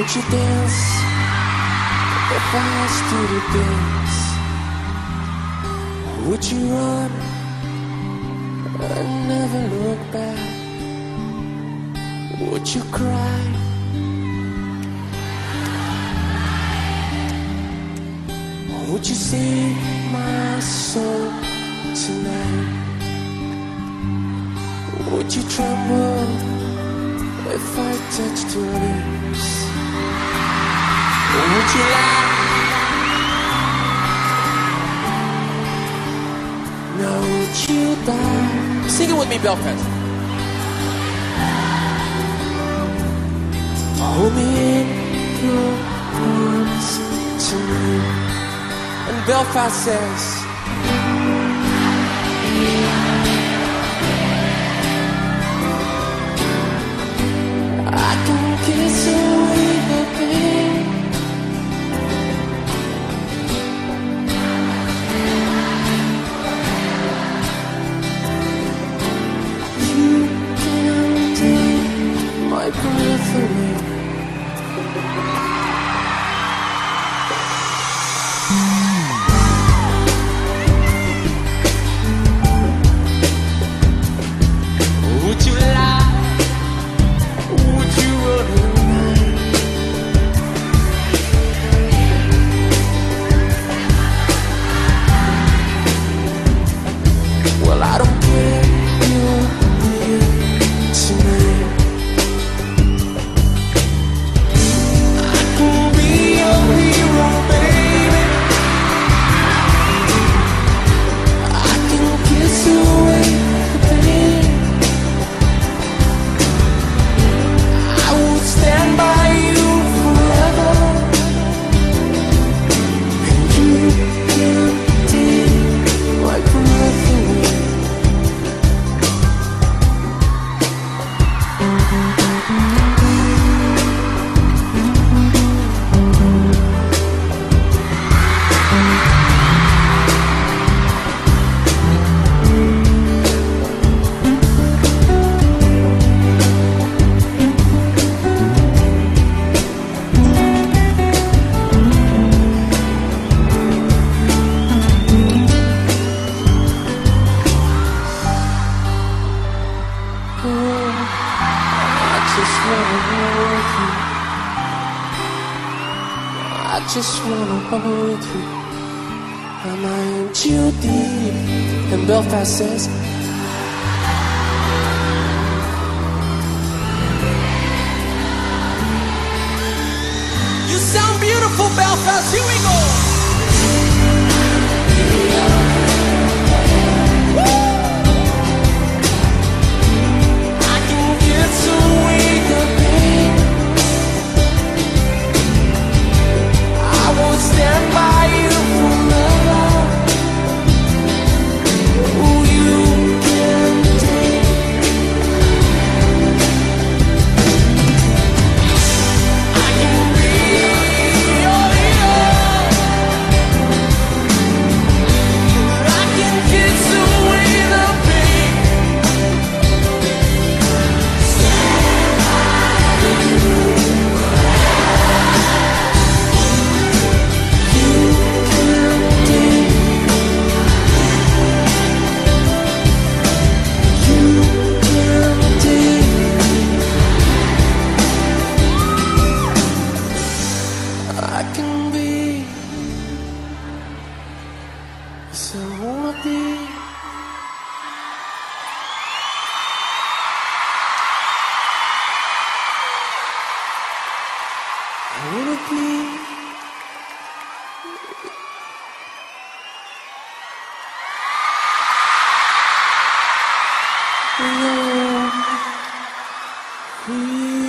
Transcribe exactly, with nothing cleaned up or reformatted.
Would you dance if I asked you to dance? Would you run and never look back? Would you cry? Would you save my soul tonight? Would you tremble if I touched your lips? Or would you laugh? Now would you die? Sing it with me, Belfast. Hold me in your arms tonight. And Belfast says, I can kiss away the pain. You can take my breath away. Would you lie? Would you run away? Well, I don't care, you're here tonight. I can be your hero, baby. I can kiss away the pain. I will stand by you forever, and you can take my breath away. Oh, I just wanna hold you. I just wanna hold you. Am I in too deep? And Belfast says, you sound beautiful, Belfast. Here we go. Stand by you forever. Oh, you can take. I can be your hero. I can kiss away the pain. Stand by you. I can be, so I wanna be. I wanna be. Alone with you.